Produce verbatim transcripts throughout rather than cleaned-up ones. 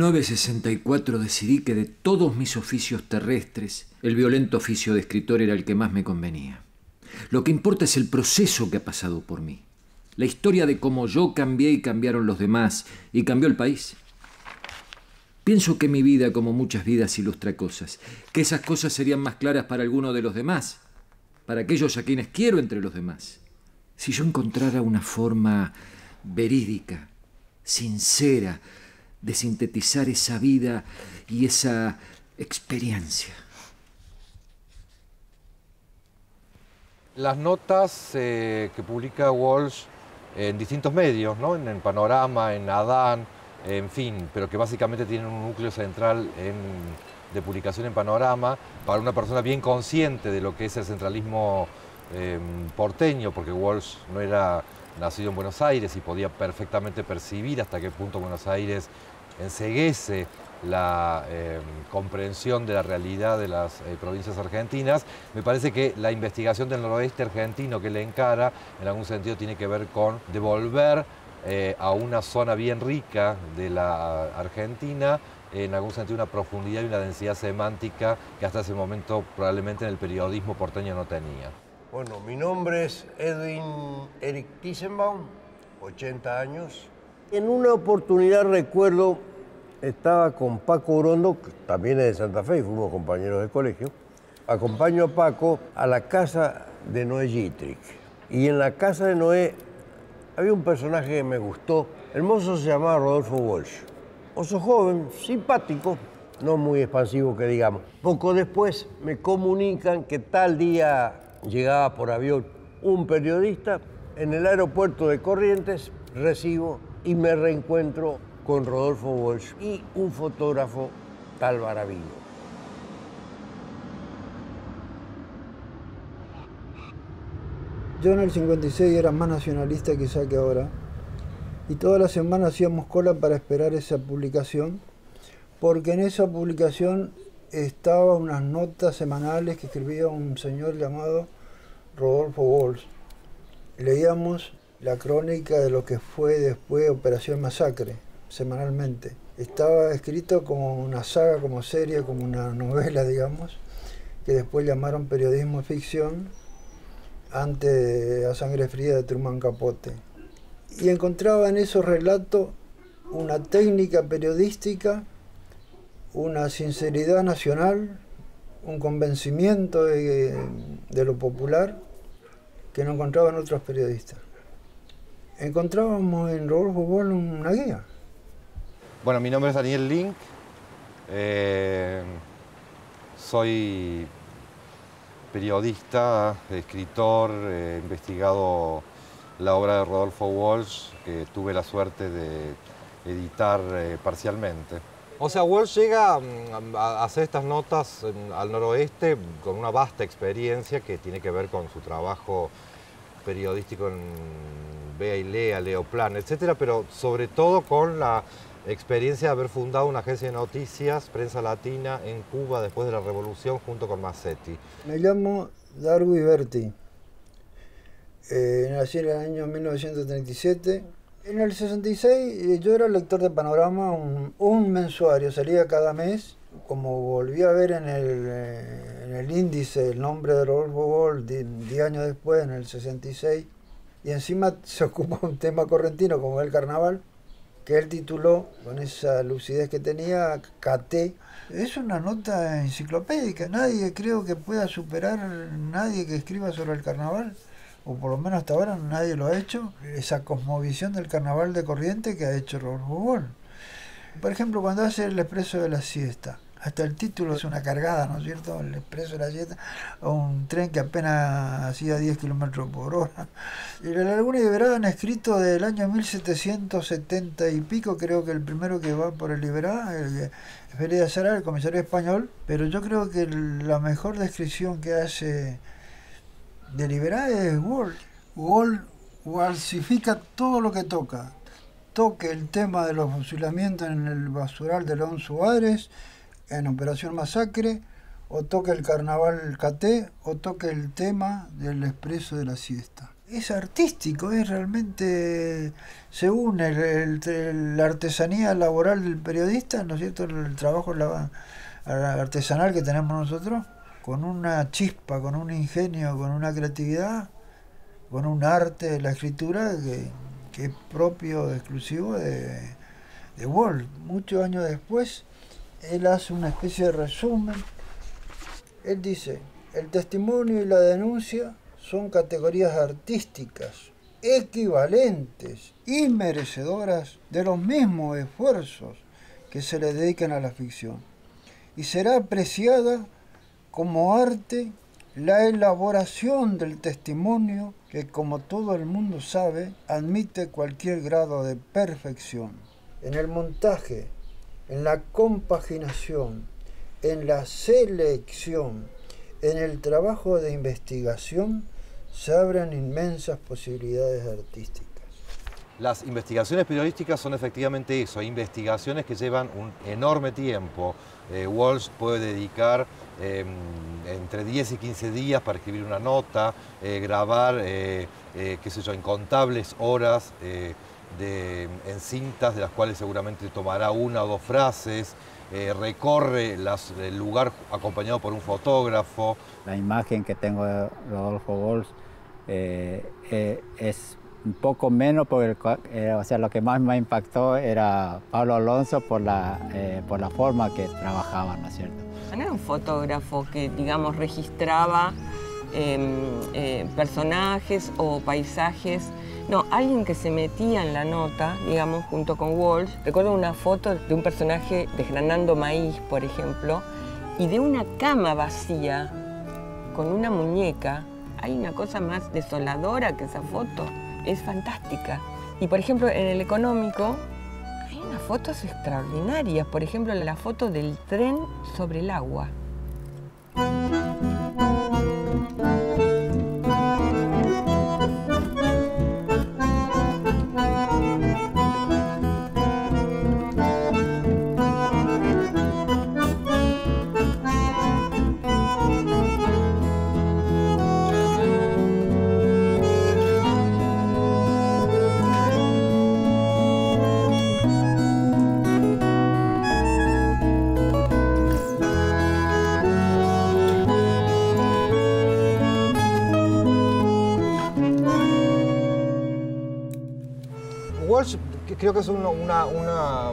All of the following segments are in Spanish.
novecientos sesenta y cuatro decidí que de todos mis oficios terrestres, el violento oficio de escritor era el que más me convenía. Lo que importa es el proceso que ha pasado por mí. La historia de cómo yo cambié y cambiaron los demás, y cambió el país. Pienso que mi vida, como muchas vidas, ilustra cosas, que esas cosas serían más claras para alguno de los demás, para aquellos a quienes quiero entre los demás. Si yo encontrara una forma verídica, sincera, de sintetizar esa vida y esa experiencia. Las notas eh, que publica Walsh en distintos medios, ¿no? En, en Panorama, en Adán, en fin, pero que básicamente tienen un núcleo central en, de publicación en Panorama, para una persona bien consciente de lo que es el centralismo eh, porteño, porque Walsh no era nacido en Buenos Aires y podía perfectamente percibir hasta qué punto Buenos Aires enceguece la eh, comprensión de la realidad de las eh, provincias argentinas. Me parece que la investigación del noroeste argentino que le encara, en algún sentido tiene que ver con devolver eh, a una zona bien rica de la Argentina, en algún sentido una profundidad y una densidad semántica que hasta ese momento probablemente en el periodismo porteño no tenía. Bueno, mi nombre es Edwin Eric Tissenbaum, ochenta años. En una oportunidad recuerdo, estaba con Paco Orondo, que también es de Santa Fe y fuimos compañeros de colegio. Acompaño a Paco a la casa de Noé Gittrich. Y en la casa de Noé había un personaje que me gustó. El mozo se llamaba Rodolfo Walsh. Mozo joven, simpático, no muy expansivo que digamos. Poco después me comunican que tal día llegaba por avión un periodista. En el aeropuerto de Corrientes recibo y me reencuentro con Rodolfo Walsh y un fotógrafo tal Baravino. Yo en el cincuenta y seis era más nacionalista quizá que ahora, y toda la semana hacíamos cola para esperar esa publicación, porque en esa publicación estaban unas notas semanales que escribía un señor llamado Rodolfo Walsh. Leíamos la crónica de lo que fue después Operación Masacre, semanalmente. Estaba escrito como una saga, como serie, como una novela, digamos, que después llamaron periodismo ficción, antes de A Sangre Fría de Truman Capote. Y encontraba en esos relatos una técnica periodística, una sinceridad nacional, un convencimiento de, de lo popular que no encontraba en otros periodistas. Encontrábamos en Rodolfo Walsh una guía. Bueno, mi nombre es Daniel Link, eh, soy periodista, escritor, he investigado la obra de Rodolfo Walsh, que tuve la suerte de editar eh, parcialmente. O sea, Walsh llega a hacer estas notas al noroeste con una vasta experiencia que tiene que ver con su trabajo periodístico en Vea y Lea, Leoplan, etcétera, pero sobre todo con la experiencia de haber fundado una agencia de noticias, Prensa Latina, en Cuba después de la Revolución junto con Massetti. Me llamo Darwi Berti. Eh, nací en el año mil novecientos treinta y siete. En el sesenta y seis yo era lector de Panorama, un, un mensuario, salía cada mes. Como volví a ver en el, en el índice el nombre de Rodolfo Walsh diez años después, en el sesenta y seis, y encima se ocupa un tema correntino como el carnaval, que él tituló, con esa lucidez que tenía, Caté. Es una nota enciclopédica, nadie creo que pueda superar, nadie que escriba sobre el carnaval, o por lo menos hasta ahora nadie lo ha hecho, esa cosmovisión del carnaval de Corrientes que ha hecho Rodolfo Walsh. Por ejemplo, cuando hace el expreso de la siesta, hasta el título es una cargada, ¿no es cierto? El expreso de la siesta, o un tren que apenas hacía diez kilómetros por hora. Y la Laguna Liberada han escrito del año mil setecientos setenta y pico, creo que el primero que va por el Liberada, el Félix Sara, el comisario español, pero yo creo que la mejor descripción que hace de Liberada es Walsh. Walsh walsifica todo lo que toca. Toque el tema de los fusilamientos en el basural de León Suárez, en Operación Masacre, o toque el carnaval Caté, o toque el tema del expreso de la siesta. Es artístico, es realmente, se une el, el, la artesanía laboral del periodista, ¿no es cierto?, el trabajo la, artesanal que tenemos nosotros, con una chispa, con un ingenio, con una creatividad, con un arte de la escritura que, que es propio, exclusivo de, de Walsh. Muchos años después, él hace una especie de resumen. Él dice, el testimonio y la denuncia son categorías artísticas equivalentes y merecedoras de los mismos esfuerzos que se le dedican a la ficción, y será apreciada como arte la elaboración del testimonio que, como todo el mundo sabe, admite cualquier grado de perfección. En el montaje, en la compaginación, en la selección, en el trabajo de investigación, se abren inmensas posibilidades artísticas. Las investigaciones periodísticas son efectivamente eso, investigaciones que llevan un enorme tiempo. Eh, Walsh puede dedicar eh, entre diez y quince días para escribir una nota, eh, grabar, eh, eh, qué sé yo, incontables horas eh, de, en cintas, de las cuales seguramente tomará una o dos frases. Eh, recorre las, el lugar acompañado por un fotógrafo. La imagen que tengo de Rodolfo Walsh eh, eh, es un poco menos, porque eh, o sea, lo que más me impactó era Pablo Alonso por la, eh, por la forma que trabajaba, ¿no es cierto? No era un fotógrafo que, digamos, registraba eh, eh, personajes o paisajes. No, alguien que se metía en la nota, digamos, junto con Walsh. Recuerdo una foto de un personaje desgranando maíz, por ejemplo, y de una cama vacía con una muñeca. Hay una cosa más desoladora que esa foto. Es fantástica. Y, por ejemplo, en el económico hay unas fotos extraordinarias. Por ejemplo, la foto del tren sobre el agua. Walsh creo que es una, una, una,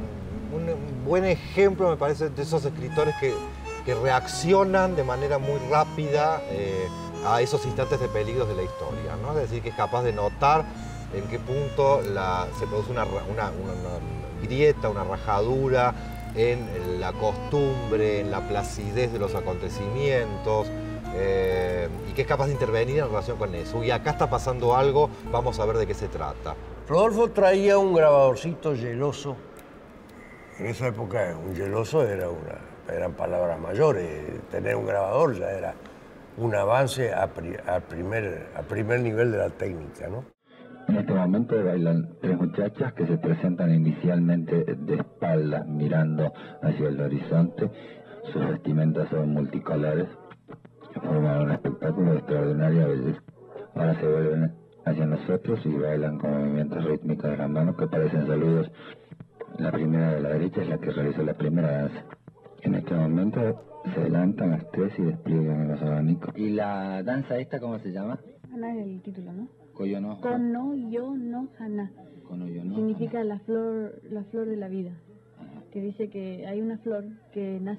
un buen ejemplo, me parece, de esos escritores que, que reaccionan de manera muy rápida eh, a esos instantes de peligros de la historia, ¿no? Es decir, que es capaz de notar en qué punto la, se produce una, una, una, una grieta, una rajadura en la costumbre, en la placidez de los acontecimientos, eh, y que es capaz de intervenir en relación con eso. Y acá está pasando algo, vamos a ver de qué se trata. Rodolfo traía un grabadorcito geloso. En esa época un geloso era una, eran palabras mayores. Tener un grabador ya era un avance a, pri, a, primer, a primer nivel de la técnica, ¿no? En este momento bailan tres muchachas que se presentan inicialmente de espaldas, mirando hacia el horizonte. Sus vestimentas son multicolores, forman un espectáculo de extraordinaria belleza. Ahora se vuelven hacia nosotros y bailan con movimientos rítmicos de las manos que parecen saludos. La primera de la derecha es la que realiza la primera danza. En este momento se adelantan las tres y despliegan los abanicos. ¿Y la danza esta cómo se llama? Hana es el título, ¿no? Koyo-no. Kono yo no hana. Kono-yo-no. Significa la flor, la flor de la vida. Que dice que hay una flor que nace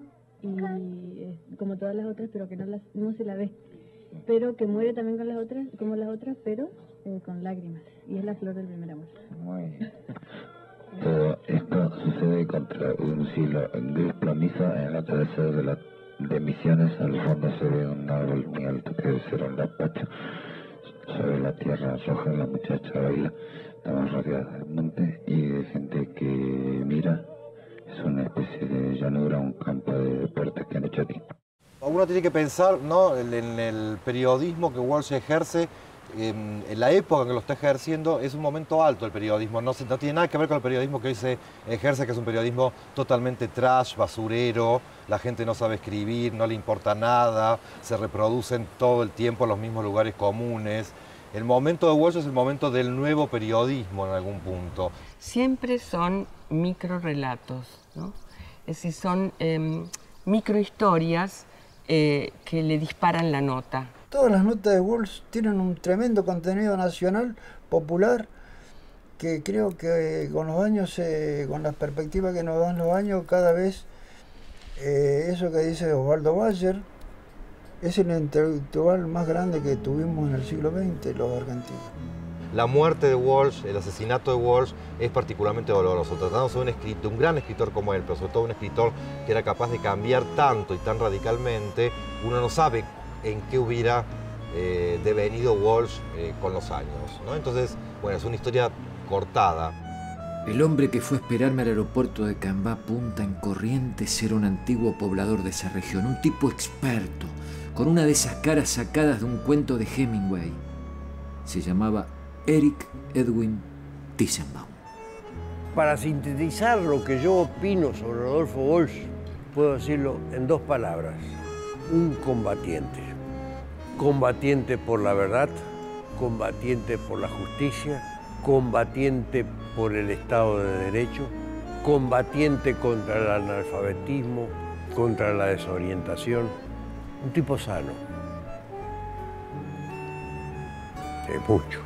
y es como todas las otras, pero que no, las, no se la ve. Pero que muere también con las otras, como las otras, pero eh, con lágrimas. Y es la flor del primer amor. Muy bien. Todo esto sucede contra un cielo gris plomizo en el atardecer de, la, de Misiones. Al fondo se ve un árbol muy alto que debe ser un lapacho. Sobre la tierra roja la muchacha baila. Estamos rodeados del monte y de gente que mira. Es una especie de llanura, un campo de deportes que han hecho aquí. Uno tiene que pensar, ¿no?, en el periodismo que Walsh ejerce. En, en la época en que lo está ejerciendo es un momento alto el periodismo, no, se, no tiene nada que ver con el periodismo que hoy se ejerce, que es un periodismo totalmente trash, basurero, la gente no sabe escribir, no le importa nada, se reproducen todo el tiempo en los mismos lugares comunes. El momento de Walsh es el momento del nuevo periodismo en algún punto. Siempre son microrelatos, ¿no? Es decir, son eh, microhistorias eh, que le disparan la nota. Todas las notas de Walsh tienen un tremendo contenido nacional, popular, que creo que con los años, eh, con las perspectivas que nos dan los años, cada vez eh, eso que dice Osvaldo Bayer es el intelectual más grande que tuvimos en el siglo veinte, los argentinos. La muerte de Walsh, el asesinato de Walsh, es particularmente doloroso. Tratándose de un, escritor, un gran escritor como él, pero sobre todo un escritor que era capaz de cambiar tanto y tan radicalmente, uno no sabe en qué hubiera eh, devenido Walsh eh, con los años, ¿no? Entonces, bueno, es una historia cortada. El hombre que fue a esperarme al aeropuerto de Cambá Punta en Corrientes era un antiguo poblador de esa región, un tipo experto, con una de esas caras sacadas de un cuento de Hemingway. Se llamaba Eric Edwin Tissenbaum. Para sintetizar lo que yo opino sobre Rodolfo Walsh, puedo decirlo en dos palabras. Un combatiente. Combatiente por la verdad, combatiente por la justicia, combatiente por el Estado de Derecho, combatiente contra el analfabetismo, contra la desorientación. Un tipo sano. De mucho.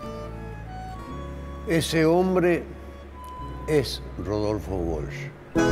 Ese hombre es Rodolfo Walsh.